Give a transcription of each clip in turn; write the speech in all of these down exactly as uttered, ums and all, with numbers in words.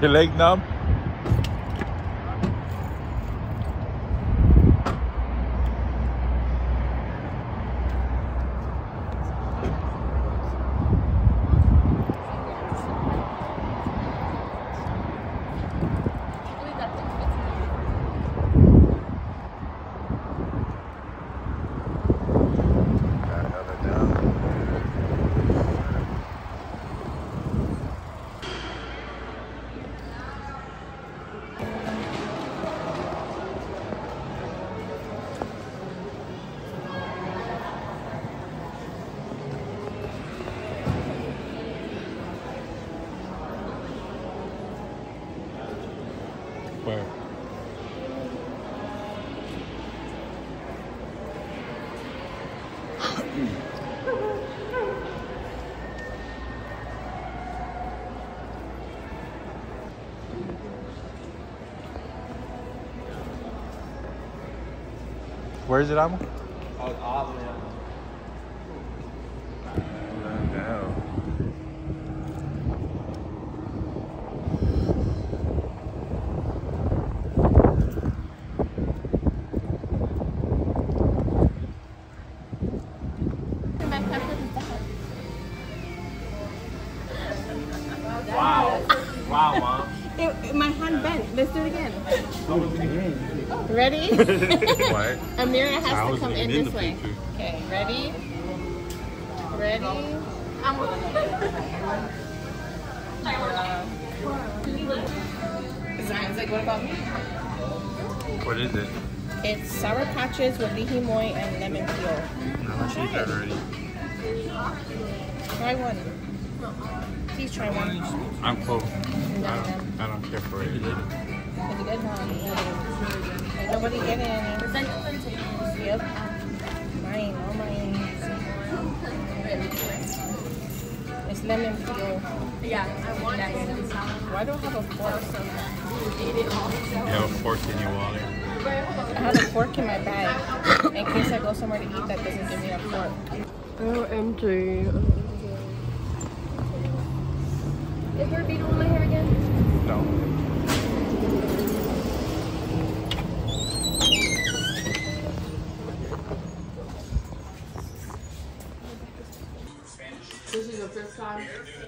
Your leg numb? Where? Where is it, Amo? Oh, it's all the way up. What the hell? Wow. Wow, Mom. It, my hand bent. Let's do it again. Ready? What? Amira has I to was come in in this the way. picture. Okay, ready? Ready? Zion's like, what about me? What is it? It's Sour Patches with lihi moi and lemon peel. I want you to eat that already. Try one. Please try one. I'm full. No, I no. don't, I don't care for it. It's good, huh? Ain't nobody getting any. Yep. Mine, all mine. It's lemon peel. Yeah, I want that. Why do I have a fork? You have a fork in your wallet. I have a fork in my bag in case I go somewhere to eat that doesn't give me a fork. Oh, M J. Is there a beetle in my hair again? No. This is your fifth time.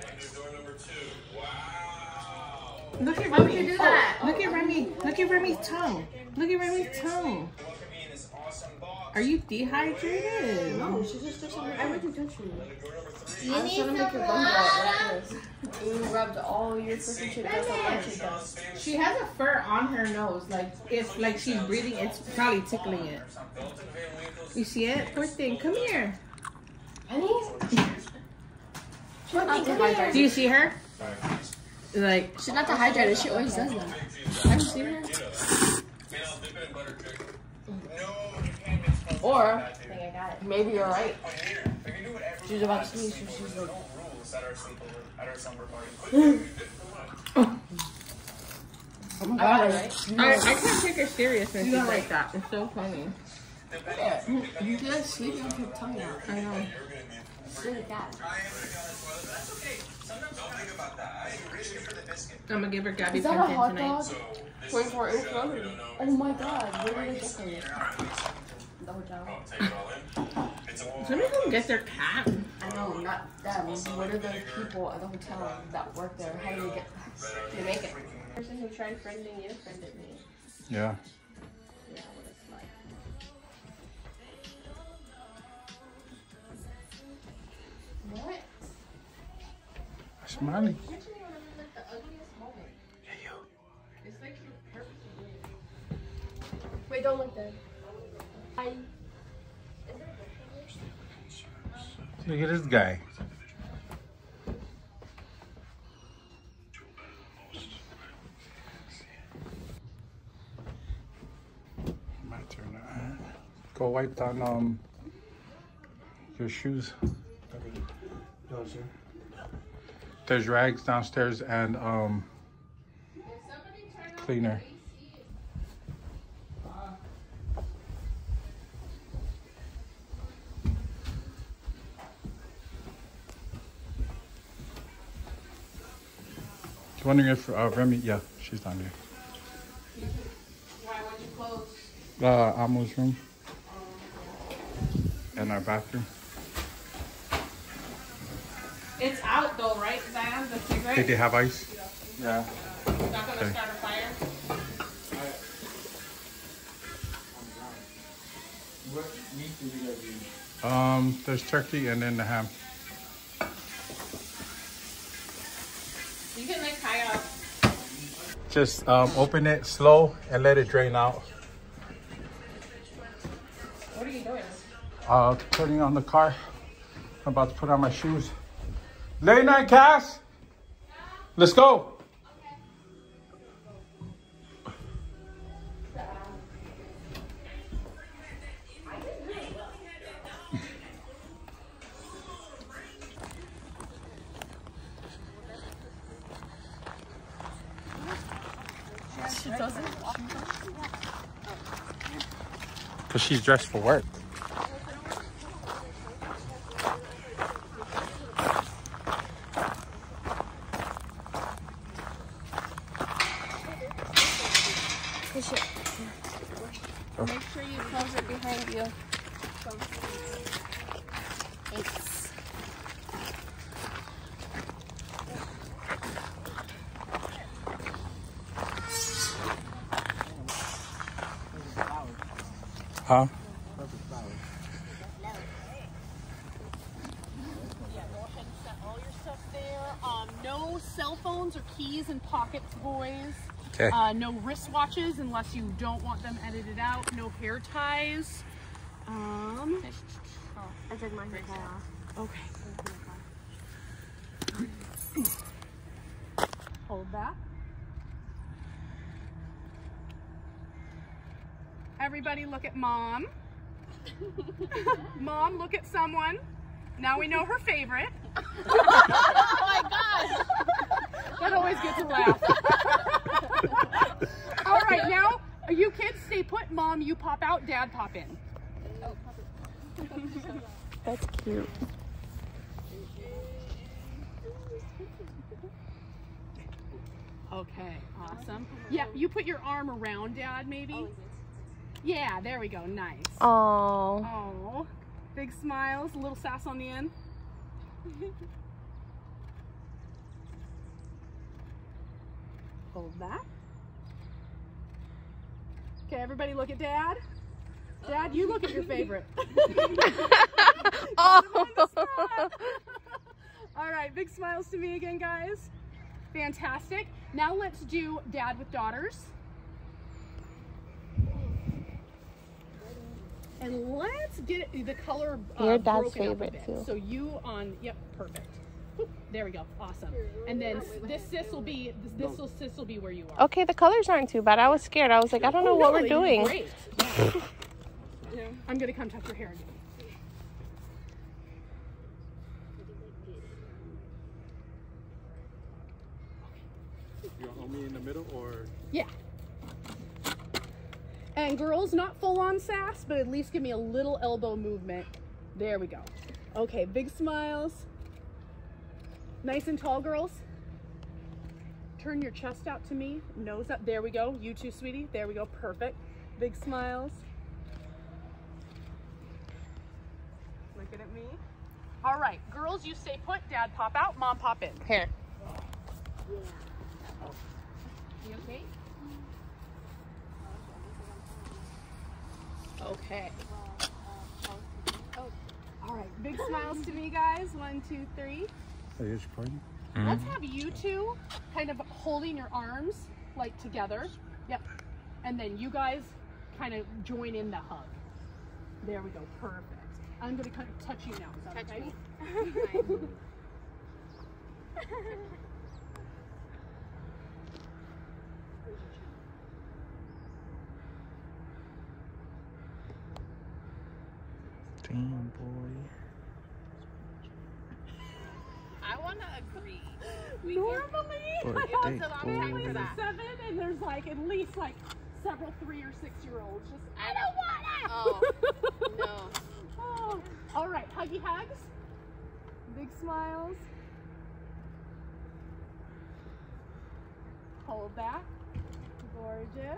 Look at Why would Remy. you do that? Look at Remy. Look at Remy's tongue. Look at Remy's tongue. Are you dehydrated? No, she just took some everything touched me. I was trying to make your bum out like this. You rubbed all your freaking shit. That's how much it does. She has a fur on her nose. Like if like she's breathing, it's probably tickling it. You see it? Poor thing. Come here. Penny? She's not dehydrated. Do you see her? Like She's not dehydrated. She always does that. Have you seen her? Or maybe you're right. She's about to sneeze, so she's like. Oh my god, I, I can't take her serious when she's like that. It's so funny. You can't sleep with your tongue out. I know. Sleep like that. I'm gonna give her Gabby Is that a Pimpin hot tonight. dog? twenty-four inch one? Oh my god, where did I get those? The hotel. Somebody go get their cat. I know, not them. What are the people at the hotel that work there? How do they get do they make it? The person who tried friending you friended me. Yeah. Yeah, what it's like. What? Smiling. You're actually remember like the ugliest moment. Hey, you. It's like you purposely did it. Wait, don't look there. I Look at this guy. My turn. Uh, Go wipe down um your shoes. There's rags downstairs and um cleaner. wondering if uh, Remy, yeah, she's down there. Why would you close? Uh, Amo's room. And our bathroom. It's out though, right, Zion? The cigarette? Did they have ice? Yeah. Not gonna Okay. start a fire? What meat did you guys use? Um, there's turkey and then the ham. You can like tie up. Just um, open it slow and let it drain out. What are you doing? Uh, putting on the car. I'm about to put on my shoes. Late night, Cass. Let's go. She doesn't. Because she's dressed for work. Push it. Make sure you close it behind you. Thanks. Huh? All your stuff there. Um, no cell phones or keys in pockets, boys. Okay. Uh, no wristwatches unless you don't want them edited out. No hair ties. Um, I took my hair tie off. okay. Hold that. Everybody look at mom. Mom, look at someone. Now we know her favorite. Oh my gosh. That always gets a laugh. All right, now you kids stay put. Mom, you pop out. Dad, pop in. That's cute. Okay, awesome. Yeah, you put your arm around Dad, maybe. Yeah, there we go. Nice. Oh. Oh, big smiles, a little sass on the end. Hold that. Okay, everybody look at Dad. Dad, you look at your favorite. Oh. All right, big smiles to me again, guys. Fantastic. Now let's do Dad with daughters. And let's get it, the color uh, Your dad's broken up a favorite, bit. too. So you on, yep, perfect. Oop, there we go, awesome. And then this sis will be, this, this will, sis will be where you are. Okay, the colors aren't too bad. I was scared. I was like, I don't know Oh, what no, we're you're doing. Great. Yeah. I'm gonna come touch your hair again. You want me in the middle or? Yeah. And girls, not full on sass, but at least give me a little elbow movement. There we go. Okay, big smiles. Nice and tall, girls. Turn your chest out to me, nose up. There we go. You too, sweetie. There we go. Perfect. Big smiles. Looking at me. All right, girls, you stay put. Dad, pop out. Mom, pop in. Here. You okay? Okay. All right, big smiles to me, guys. One, two, three. Are you recording? Let's have you two kind of holding your arms like together. Yep. And then you guys kind of join in the hug. There we go. Perfect. I'm going to kind of touch you now. Is that okay? Damn, boy. I want to agree. We Normally, But I they have go- families of seven, and there's like at least like several three or six year olds. Just I don't want it. Oh, no. Oh. All right, huggy hugs. Big smiles. Hold back. Gorgeous.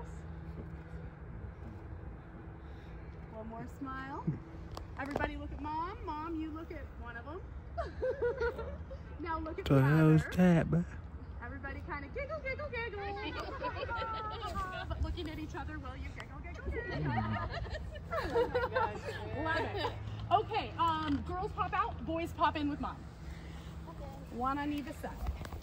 One more smile. Everybody look at mom. Mom, you look at one of them. Now look at the other. Everybody kind of giggle, giggle, giggle. But looking at each other while you giggle, giggle, giggle. Oh my gosh. Love it. Okay, um, girls pop out, boys pop in with mom. Okay. One on either side.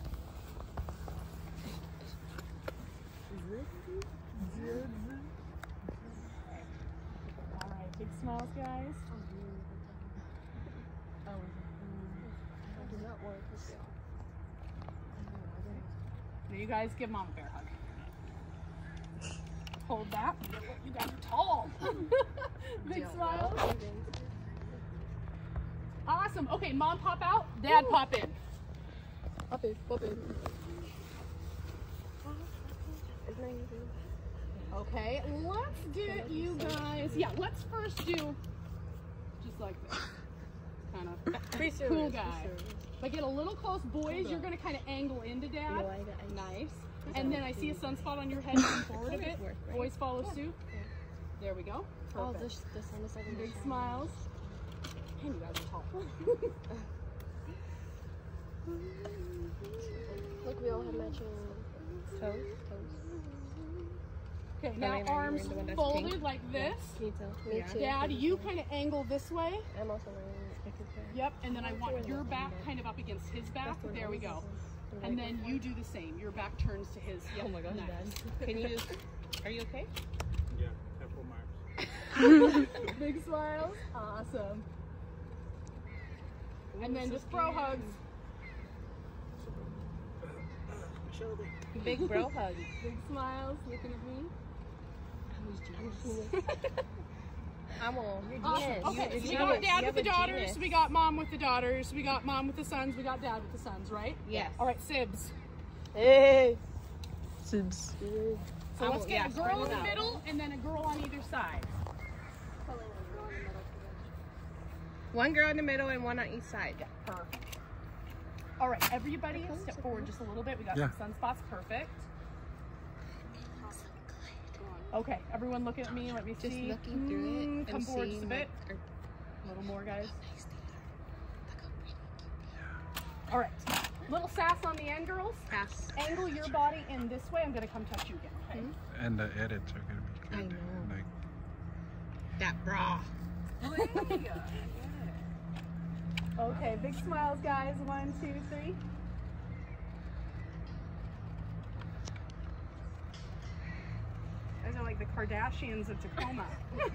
All right, big smiles, guys. Now you guys give mom a bear hug. Hold that. You guys are tall. Big smiles. Awesome. Okay, mom pop out, dad pop in. Pop in, pop in. Okay, let's get you guys. Yeah, let's first do just like this. Kind of cool guy. But get a little close, boys. You're gonna kind of angle into dad. Nice. And then I see a sunspot on your head. Come forward a bit. Boys follow suit. There we go. Oh, Perfect. this, this one is like Big smiles. And you guys are tall. Look, we all have matching toes. Toes. Okay, now arms folded like this. Can you tell? Me too. Dad, you kind of angle this way. I'm also wearing Yep, and then I want your back kind of up against his back. There we go. And then you do the same. Your back turns to his. Yep. Oh my gosh, Nice. Dad. Can you, are you okay? Yeah, temple marks. Big smiles. Awesome. And then just bro hugs. Big bro hug. Big smiles. Looking at me. I'm all. Awesome. Yes. Okay, You- so we you got have a- dad you with the have a daughters, genius. we got mom with the daughters, we got mom with the sons, we got dad with the sons, right? Yes. All right, Sibs. Hey. So I let's will- get yeah, a girl spread in it the out. middle and then a girl on either side. One girl in the middle and one on each side. Yeah, perfect. All right, everybody step forward just a little bit. We got Yeah. some sunspots. Perfect. Okay, everyone look at me. Let me Just see. looking through it Mm, and Come forward just a seeing, bit. like, A little more, guys. All right. Little sass on the end, girls. Pass. Angle your body in this way. I'm going to come touch you again, okay? And the edits are gonna be good. I know. Like, That bra. Okay, big smiles, guys. One, two, three. Those are like the Kardashians of Tacoma.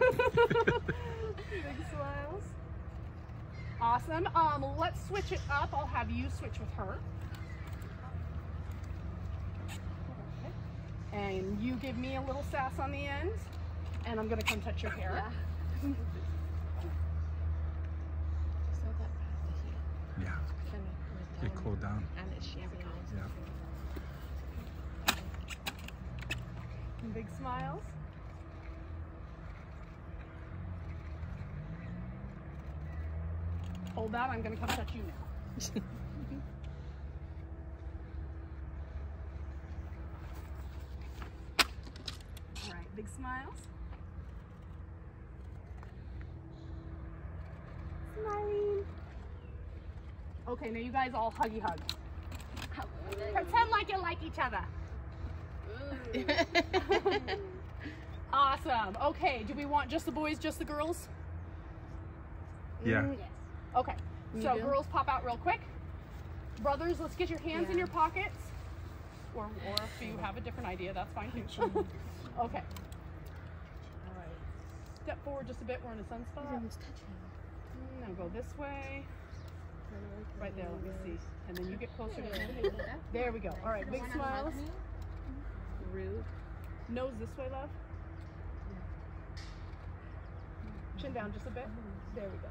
Big smiles. Awesome. Um, let's switch it up. I'll have you switch with her. And you give me a little sass on the end. And I'm gonna come touch your hair. So that yeah, kind of get cooled down. and it's shabby. Yeah. Big smiles. Hold that. I'm gonna come touch you now. All right, big smiles. Smiling. Okay, now you guys all huggy hug. Pretend like you like each other. Awesome. Okay, do we want just the boys, just the girls? Yeah. Okay, so do? girls pop out real quick. Brothers, let's get your hands in Yeah. your pockets. Or, or if you have a different idea, that's fine too. Okay. All right. Step forward just a bit. We're in a sunspot. Now go this way. Right there, let me see. And then you get closer to him. There we go. All right, big smiles. Rude. Nose this way, love. Chin down just a bit. There we go.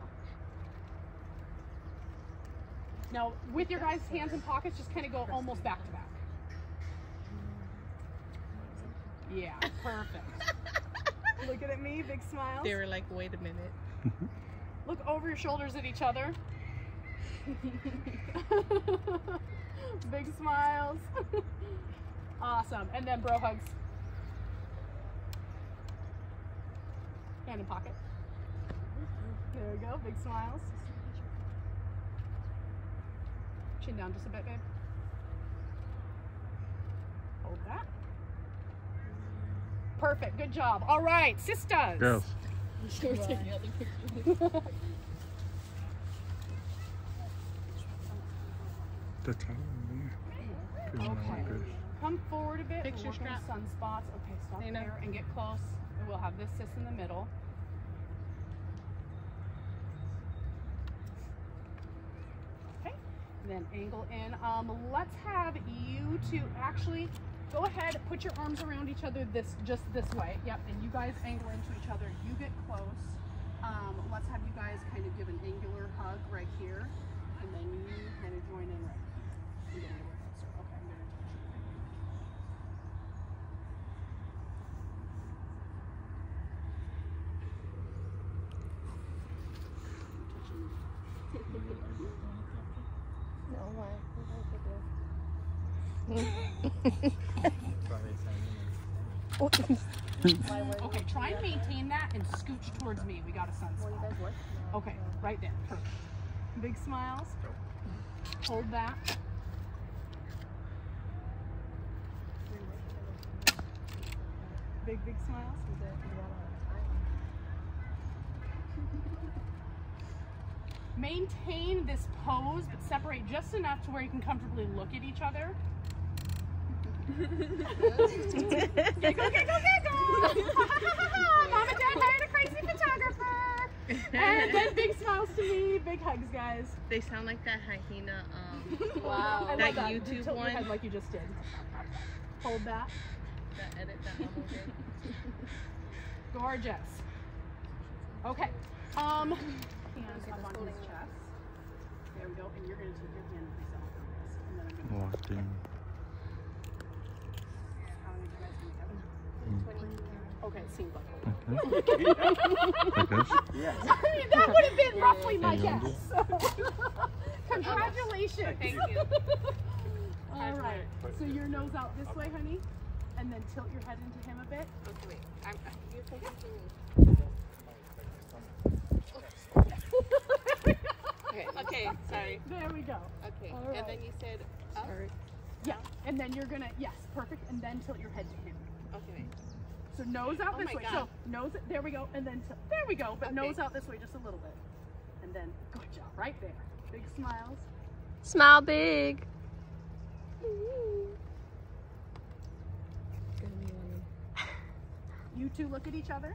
Now, with your guys' hands in pockets, just kind of go almost back to back. Yeah, perfect. Looking at me, big smiles. They were like, wait a minute. Look over your shoulders at each other. Big smiles. Awesome. And then bro hugs. Hand in pocket. There we go. Big smiles. Chin down just a bit, babe. Hold that. Perfect. Good job. All right, sisters. Girls. The time. Okay. Come forward a bit. Picture Look at strap. sunspots. Okay, stop Nina. there and get close. And we'll have this sis in the middle. Okay. And then angle in. Um, let's have you two actually go ahead, put your arms around each other this just this way. Yep. And you guys angle into each other. You get close. Um, let's have you guys kind of give an angular hug right here. And then you kind of join in right here. And get a little closer. Okay, I'm gonna touch you. No, why? Okay, try and maintain that and scooch towards me. We got a sunspot. Okay, right there. Perfect. Big smiles. Hold that. Big, big smiles. Maintain this pose, but separate just enough to where you can comfortably look at each other. Giggle, giggle, giggle! Mom and Dad hired a crazy photographer! And then big smiles to me, big hugs, guys. They sound like that hyena. Um, Wow. I That love that. YouTube Tilt your one. head like you just did. Hold that. that edit that level did. Gorgeous. Okay. Um, hands up on his chest. There we go. And you're going to take your hand and place it on this. And then I'm going to Walking. how many you guys think that? Okay, it seems like Like this? that would have been roughly my guess. Congratulations. Thank you. All right. So your nose out this way, honey, and then tilt your head into him a bit. Okay, wait. I'm, you're taking to me. Okay, okay, sorry. There we go. Okay, All and right. then you said up? Yeah. And then you're gonna yes, perfect. And then tilt your head to him. Okay, wait. So nose out Oh this my way. God. So nose, there we go. And then tilt. There we go. But Okay. nose out this way just a little bit. And then good job. Right there. Big smiles. Smile big. You two look at each other.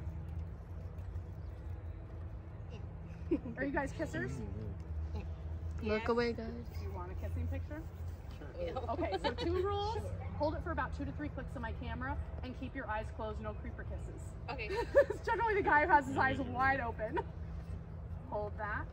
Are you guys kissers? Look away, guys. Do you want a kissing picture? Sure. Okay, so two rules. Hold it for about two to three clicks on my camera and keep your eyes closed, no creeper kisses. Okay. It's generally the guy who has his eyes wide open. Hold that.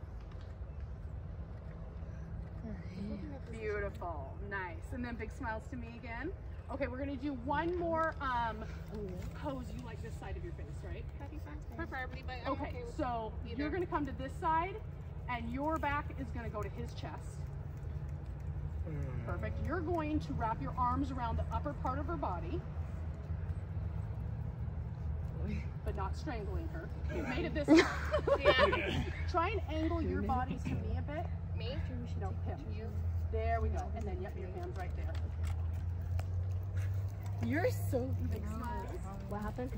Beautiful. Nice. And then big smiles to me again. Okay, we're gonna do one more um, pose. You like this side of your face, right? Preferably, but I'm okay, Okay, with so either. you're gonna come to this side and your back is gonna go to his chest. Perfect. You're going to wrap your arms around the upper part of her body, but not strangling her. You've made it this far. Yeah. Try and angle your body to me a bit. Me? No, him. You? There we go. And then, yep, your hands right there. You're so Big smiles. What happened?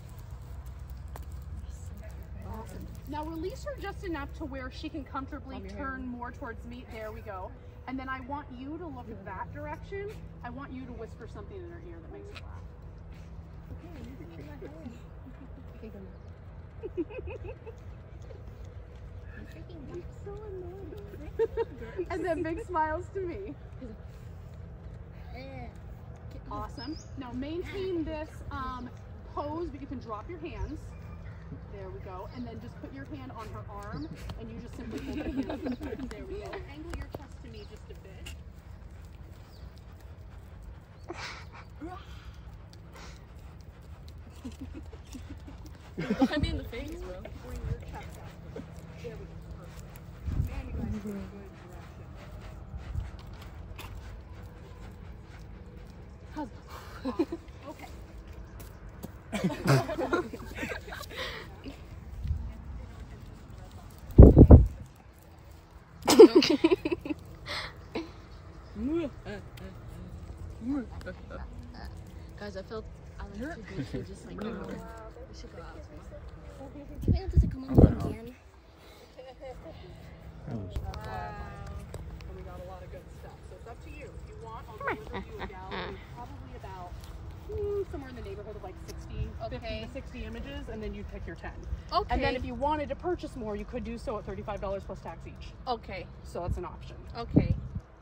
Awesome. Now release her just enough to where she can comfortably turn more towards me. There we go. And then I want you to look at that direction. I want you to whisper something in her ear that makes her laugh. And then big smiles to me. Awesome. Now maintain this um, pose, but you can drop your hands. There we go. And then just put your hand on her arm, and you just simply hold her hand. There we go. Angle your chest to me just a bit. I'm in the face, bro. Bring your chest out. There we go. Perfect. Man, you guys are in a good direction. How's Okay. Guys, I felt I like to briefly just like go. We should go out. Wait, does it come on again? Wow. And we got a lot of good stuff. So it's up to you. If you want, I'll go with you a gallery. Probably about mm, somewhere in the neighborhood of like sixty, Okay. fifty to sixty images, and then you pick your ten. Okay. And then if you wanted to purchase more, you could do so at thirty-five dollars plus tax each. Okay. So that's an option. Okay.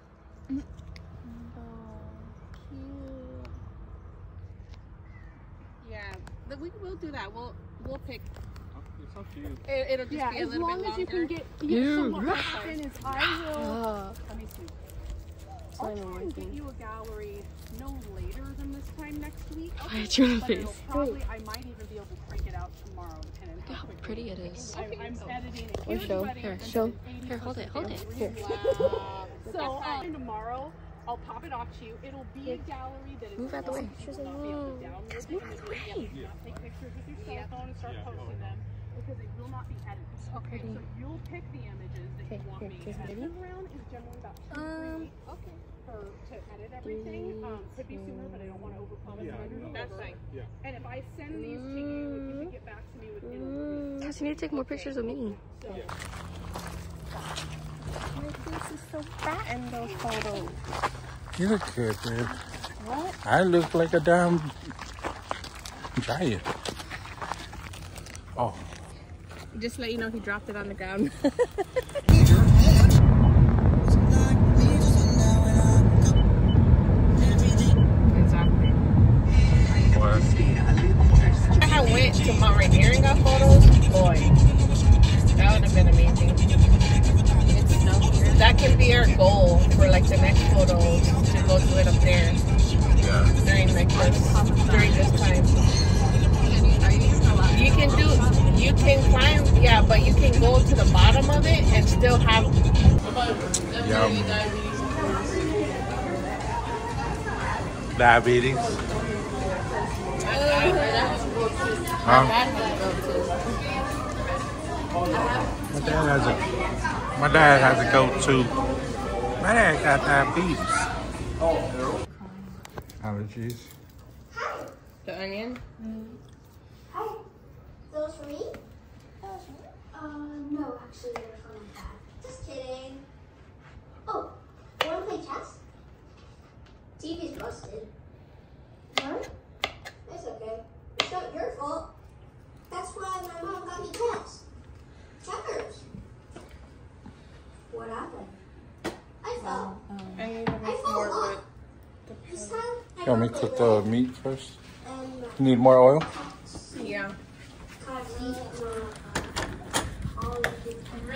Yeah, but we will do that. We'll we'll pick. It's up to you. It, it'll just Yeah, be a as little long bit as longer. you can get. Yeah, so what will happen is I will. Let me see. I'll try and get you a gallery no later than this time next week. Why did you in the But it'll face? probably, I might even be able to crank it out tomorrow, depending Look how how quick pretty it is. I, I'm editing it. Or Here's show. wedding, Here, and show. then eighty Here, hold it, hold it. percent Here. Wow. So um, tomorrow, I'll pop it off to you. It'll be a gallery that is Move out the way. You will not be able to download the images. You will not take pictures with your cell phone and start Yeah. posting them because they will not be edited. Okay, so you'll pick the images that you want me to edit. Turnaround is generally about two or three weeks. Okay. For to edit everything. Um, could be sooner, but I don't want to overpromise Yeah, and no. underdeliver. fine. Yeah. And if I send these to you, if you could get back to me within a week. Guys, you need to take more pictures of me. So, My face is so fat in those photos. You look good, babe. What? I look like a damn giant. Oh. Just let you know he dropped it on the ground. Exactly. What? I went to Mount Rainier and got photos. Boy, that would have been amazing. That can be our goal for like the next photos to go do it up there Yeah. during like this during this time. You can do you can climb, yeah, but you can go to the bottom of it and still have. Yum. Diabetes. Huh? My dad has a my dad has a go-to. My dad got diabetes. Allergies. The onion. Hi. Those for me? Those for me? Uh, no, actually, they're for my dad. Just kidding. Oh, wanna play chess? T V's busted. What? It's okay. It's not your fault. That's why my mom got me chess. Checkers. What happened? I fell. I need to I make fell more off. wood. This time, I You want me to got cook the the meat first? and You need more oil? Yeah. kind of meat and uh, all of the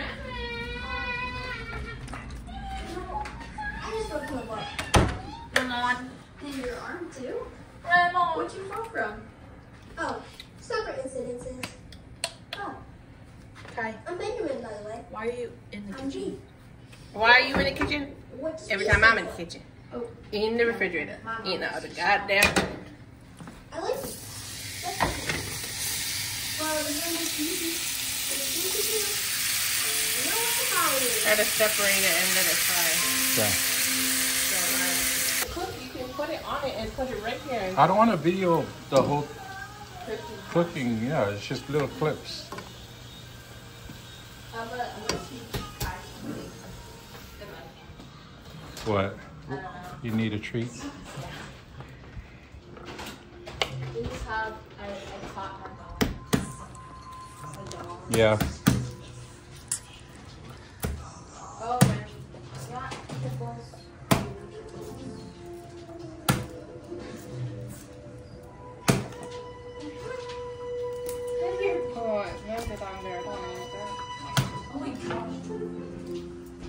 I just went to the bar. Lemon. And your arm too? Lemon. Where'd you fall from? Oh, separate incidences. Oh, Kai, I'm Benjamin, by the way. why are you in the I'm kitchen? G. Why are you in the kitchen? What's Every this? time I'm in the kitchen. Oh, In the refrigerator. Eating out of the goddamn. I like it. That's okay. Well, we're gonna make easy. It's easy to do. You know what the power is. Try to separate it and let it fry. Yeah. Cook, you can put it on it and put it right here. I don't want to video the whole cooking. Yeah, it's just little clips. I'm gonna, I'm gonna teach guys. What? You need a treat? We just have a, a top Yeah. Oh, man. Yeah, pickles. Come here. Oh, there's it on there. I don't want that. Oh my gosh.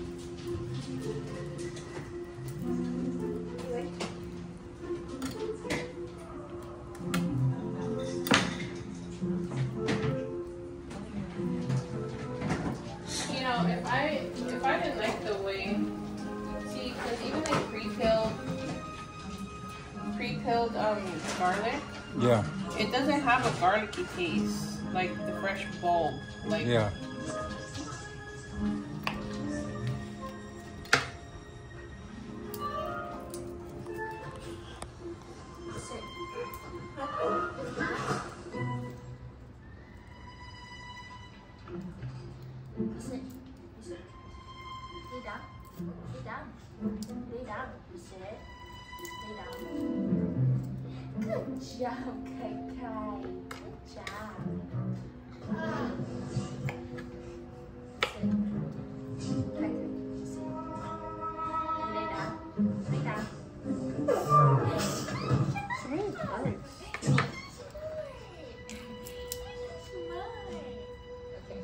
Anyway. You know, if I if I didn't like the way, see, because even like pre-pill, pre peeled um, garlic, Yeah. it doesn't have a garlicky taste like the fresh bulb. Like Yeah. Sit. Sit. Lay down. Lay down. Lay down. Sit. Lay down. Good job, Kai Kai. Good job. Sit. Kai Kai. Sit. Lay down. Lay down. so many parts. Okay.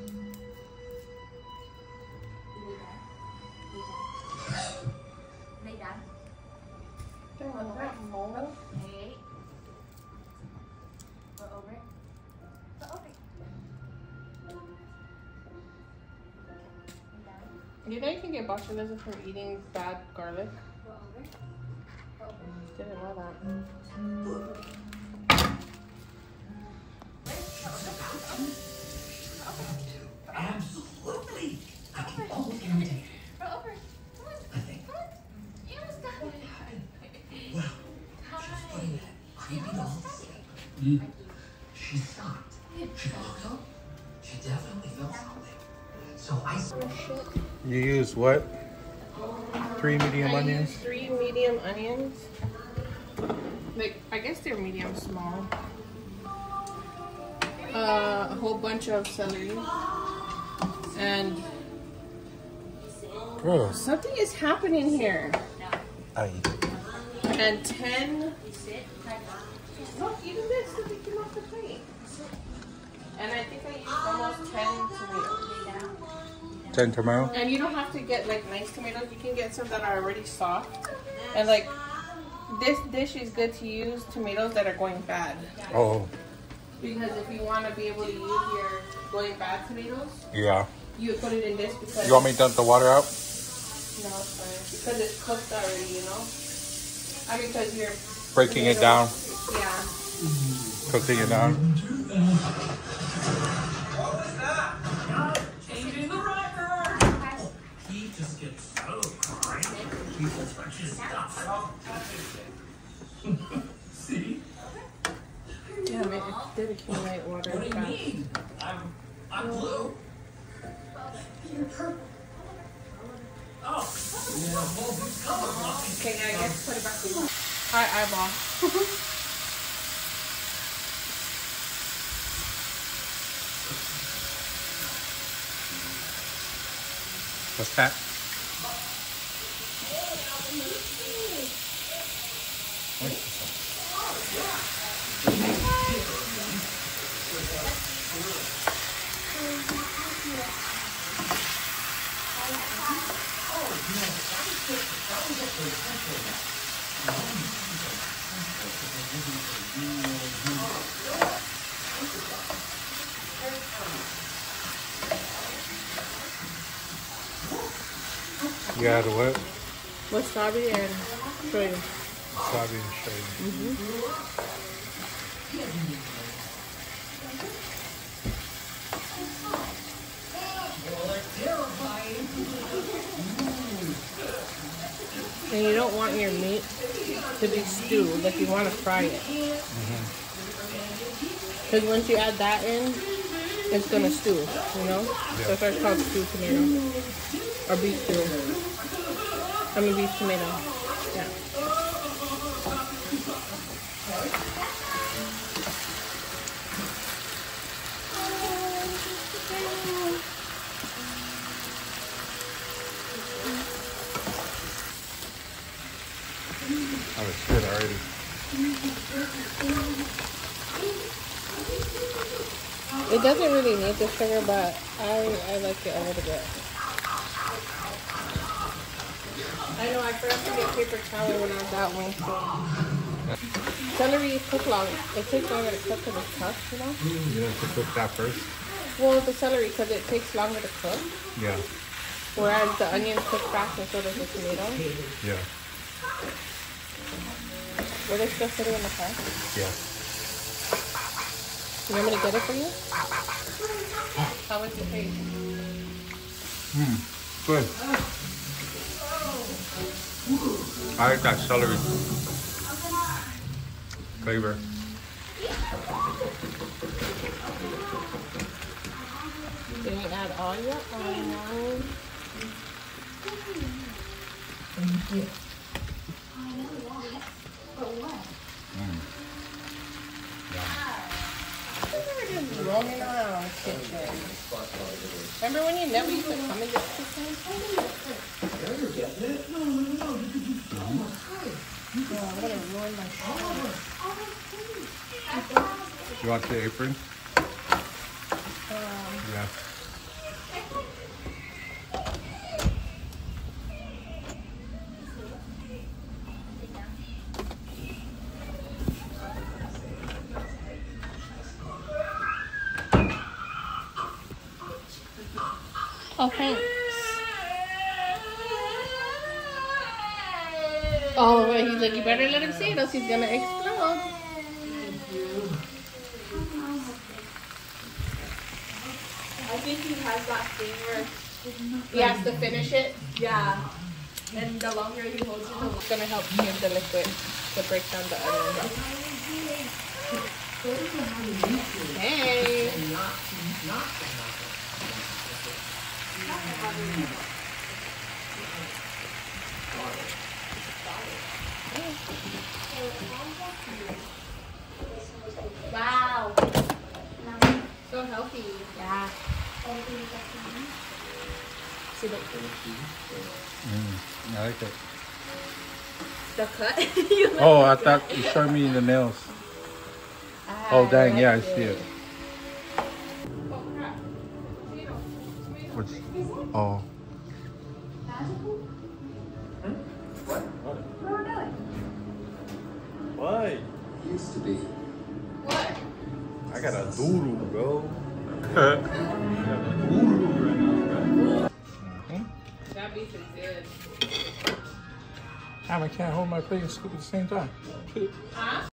Lay down. Don't know that mole. Hey. Go over it. Go over it. Lay down. You know you can get botulism from eating bad garlic? Go over. Go over. Didn't know that. Absolutely. I can almost guarantee it. Go over. Come on. I think. Come on. You almost got it. Wow. She's putting that creepy doll to sleep. Mm. She's shocked. She woke up. She definitely felt something. So I You use what? Three medium I onions? use three medium onions. Like, I guess they're medium small. Uh, a whole bunch of celery. And Gross. something is happening here. I eat it. And ten. Look, even this doesn't come off the plate. And I think I used almost ten tomatoes. Ten tomato? And you don't have to get like nice tomatoes. You can get some that are already soft. And like this dish is good to use tomatoes that are going bad. Oh, Because if you want to be able to use your going bad tomatoes, yeah. you put it in this because You want me to dump the water out? no, it's fine. Because it's cooked already, you know. I mean, because you're Breaking it down, Yeah. cooking it down. changing the record. He just gets so crazy. He just touches stuff. See? Damn it! It did accumulate water. What do you fast. mean? I'm I'm blue. Oh, yeah, well, who's colorblind? Okay, I guess put it back in. Hi, eyeball. What's that? You add what? Wasabi and shoyu. Wasabi and shoyu. And you don't want your meat to be stewed, like you want to fry it. Because once you add that in, it's going to stew, you know? So it's called stewed tomato. Or beef stew. I mean beef tomato. Yeah. Oh, it's good already. It doesn't really need the sugar, but I, I like it a little bit. I know, I forgot to get paper towel when I was out one so. Celery cook long. It takes longer to cook because it's tough, you know? You have to cook that first? Well, the celery, because it takes longer to cook. Yeah. Whereas the onions cook fast and so does the tomato. Yeah. Were they still sitting in the car? Yeah. You want me to get it for you? How was the taste? Mmm, good. I like that celery flavor. Can you add all your onions? Roaming around the kitchen. Remember when you never used to come in this kitchen? Oh, I'm gonna ruin my show. You want the apron? Um, Yeah. Oh, thanks. Oh, wait, he's like, you better let him see it, else he's gonna explode. I think he has that thing where He has to finish it. yeah, and the longer he holds it, the longer. It's gonna help give the liquid to break down the onion. Hey. Wow. So healthy. Yeah. See the, Mm, I like it. the cut? You like Oh, I the thought cut? you showed me the nails. Ah, Oh, dang, yeah, I like see it. Which, oh. Why? Used to be. What? I got a doodle, bro. That beef is good. Damn, I can't hold my plate and scoop at the same time. Huh?